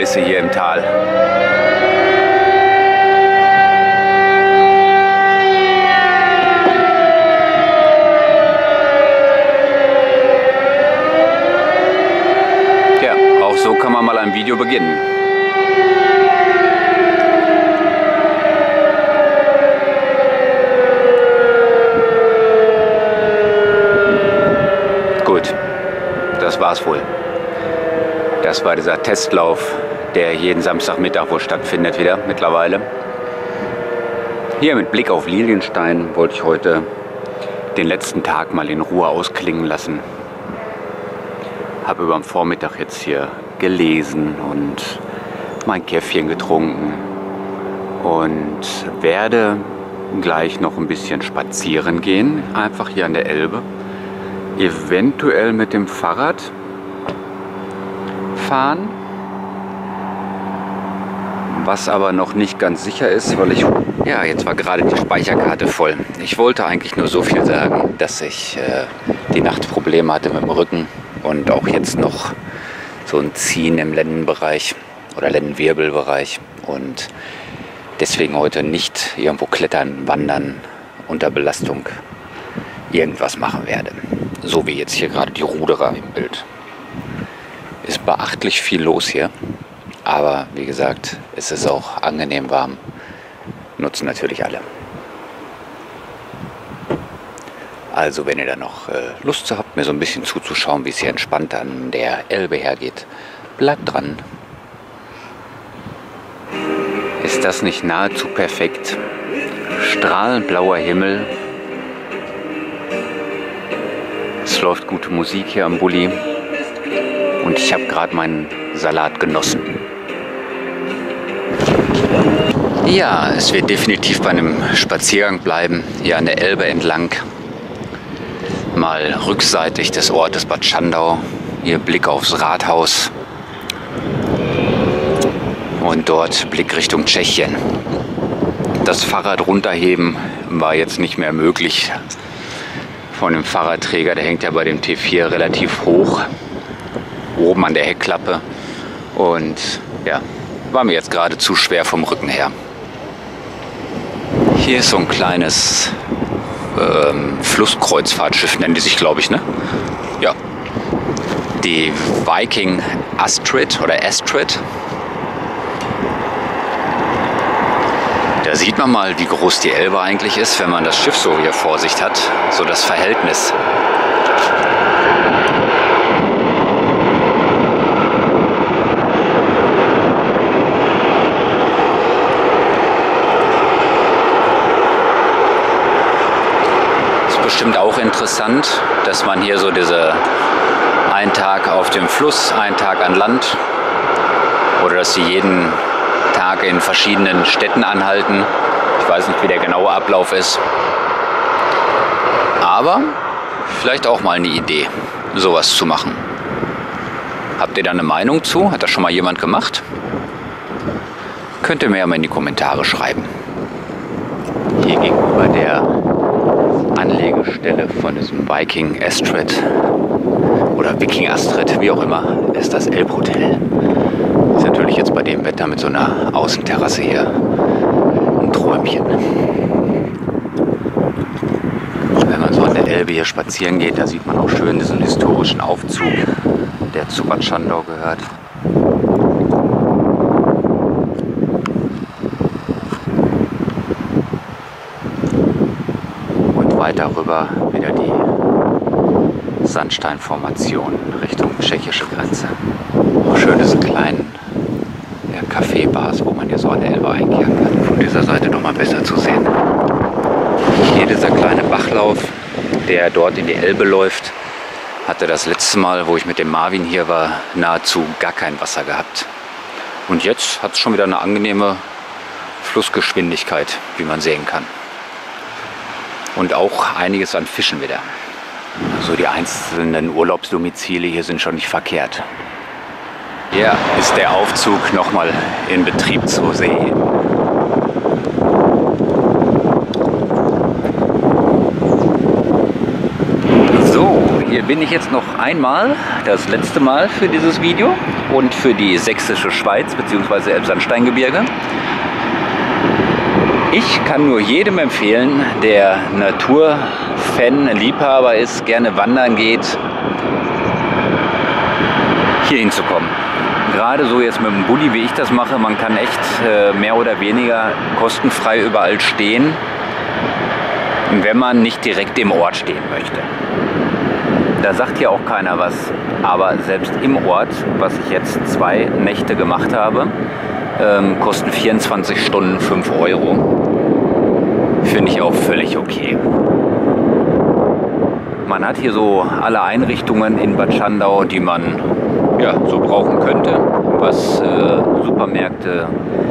Kulisse hier im Tal. Ja, auch so kann man mal ein Video beginnen. Gut, das war's wohl. Das war dieser Testlauf, der jeden Samstagmittag wohl stattfindet wieder mittlerweile. Hier mit Blick auf Lilienstein wollte ich heute den letzten Tag mal in Ruhe ausklingen lassen. Habe über den Vormittag jetzt hier gelesen und mein Käffchen getrunken und werde gleich noch ein bisschen spazieren gehen, einfach hier an der Elbe. Eventuell mit dem Fahrrad fahren, was aber noch nicht ganz sicher ist, weil jetzt war gerade die Speicherkarte voll. Ich wollte eigentlich nur so viel sagen, dass ich die Nacht Probleme hatte mit dem Rücken und auch jetzt noch so ein Ziehen im Lendenbereich oder Lendenwirbelbereich und deswegen heute nicht irgendwo klettern, wandern, unter Belastung irgendwas machen werde. So wie jetzt hier gerade die Ruderer im Bild. Ist beachtlich viel los hier, aber wie gesagt, es ist auch angenehm warm. Nutzen natürlich alle. Also wenn ihr da noch Lust habt, mir so ein bisschen zuzuschauen, wie es hier entspannt an der Elbe hergeht, bleibt dran. Ist das nicht nahezu perfekt? Strahlend blauer Himmel. Es läuft gute Musik hier am Bulli. Und ich habe gerade meinen Salat genossen. Ja, es wird definitiv bei einem Spaziergang bleiben, hier an der Elbe entlang. Mal rückseitig des Ortes Bad Schandau. Hier Blick aufs Rathaus. Und dort Blick Richtung Tschechien. Das Fahrrad runterheben war jetzt nicht mehr möglich. Von dem Fahrradträger, der hängt ja bei dem T4 relativ hoch. Oben an der Heckklappe und ja, war mir jetzt gerade zu schwer vom Rücken her. Hier ist so ein kleines Flusskreuzfahrtschiff, nennen die sich, glaube ich, ne? Ja. Die Viking Astrid oder Astrid. Da sieht man mal, wie groß die Elbe eigentlich ist, wenn man das Schiff so hier vor sich hat. So das Verhältnis. Bestimmt auch interessant, dass man hier so diese einen Tag auf dem Fluss, einen Tag an Land oder dass sie jeden Tag in verschiedenen Städten anhalten. Ich weiß nicht, wie der genaue Ablauf ist. Aber vielleicht auch mal eine Idee, sowas zu machen. Habt ihr da eine Meinung zu? Hat das schon mal jemand gemacht? Könnt ihr mir ja mal in die Kommentare schreiben. Hier gegenüber der Anlegestelle von diesem Viking Astrid oder Viking Astrid, wie auch immer, ist das Elbhotel. Ist natürlich jetzt bei dem Wetter mit so einer Außenterrasse hier ein Träumchen. Wenn man so an der Elbe hier spazieren geht, da sieht man auch schön diesen historischen Aufzug, der zu Bad Schandau gehört. Weiter rüber wieder die Sandsteinformation Richtung tschechische Grenze. Auch schön diese kleinen Café-Bars, wo man hier so an der Elbe einkehren kann. Von dieser Seite noch mal besser zu sehen. Hier dieser kleine Bachlauf, der dort in die Elbe läuft, hatte das letzte Mal, wo ich mit dem Marvin hier war, nahezu gar kein Wasser gehabt. Und jetzt hat es schon wieder eine angenehme Flussgeschwindigkeit, wie man sehen kann. Und auch einiges an Fischen wieder. Also die einzelnen Urlaubsdomizile hier sind schon nicht verkehrt. Hier ist der Aufzug nochmal in Betrieb zu sehen. So, hier bin ich jetzt noch einmal, das letzte Mal für dieses Video und für die sächsische Schweiz bzw. Elbsandsteingebirge. Ich kann nur jedem empfehlen, der Naturfan, Liebhaber ist, gerne wandern geht, hier hinzukommen. Gerade so jetzt mit dem Bulli, wie ich das mache, man kann echt mehr oder weniger kostenfrei überall stehen, wenn man nicht direkt im Ort stehen möchte. Da sagt hier auch keiner was, aber selbst im Ort, was ich jetzt 2 Nächte gemacht habe, kosten 24 Stunden 5 Euro. Finde ich auch völlig okay. Man hat hier so alle Einrichtungen in Bad Schandau, die man ja, so brauchen könnte, was Supermärkte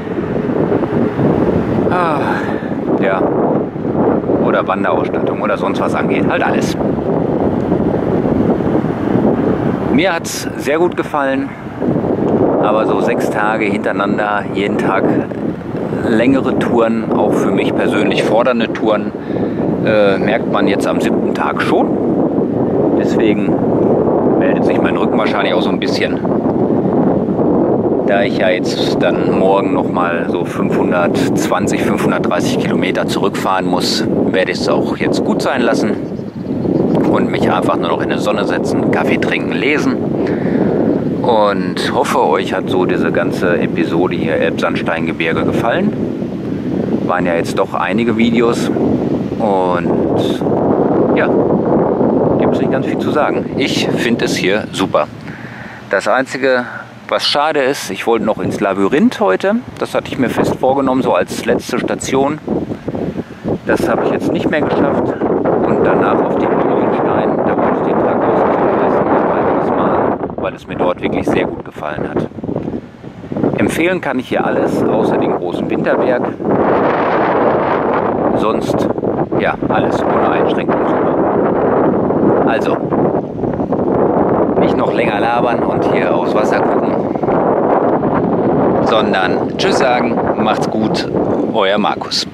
ja, oder Wanderausstattung oder sonst was angeht. Halt alles. Mir hat es sehr gut gefallen, aber so 6 Tage hintereinander, jeden Tag längere Touren, auch für mich persönlich fordernde Touren, merkt man jetzt am 7. Tag schon. Deswegen meldet sich mein Rücken wahrscheinlich auch so ein bisschen. Da ich ja jetzt dann morgen nochmal so 520, 530 Kilometer zurückfahren muss, werde ich es auch jetzt gut sein lassen und mich einfach nur noch in die Sonne setzen, Kaffee trinken, lesen. Und hoffe, euch hat so diese ganze Episode hier Elbsandsteingebirge gefallen. Waren ja jetzt doch einige Videos und ja, gibt es nicht ganz viel zu sagen. Ich finde es hier super. Das Einzige, was schade ist, ich wollte noch ins Labyrinth heute. Das hatte ich mir fest vorgenommen, so als letzte Station. Das habe ich jetzt nicht mehr geschafft. Und danach auf den Dürrenstein, da wollte ich den Tag ausklingen lassen, ein weiteres Mal, weil es mir dort wirklich sehr gut gefallen hat. Empfehlen kann ich hier alles, außer den großen Winterberg. Sonst, ja, alles ohne Einschränkung super. Also, nicht noch länger labern und hier aufs Wasser gucken, sondern tschüss sagen, macht's gut, euer Markus.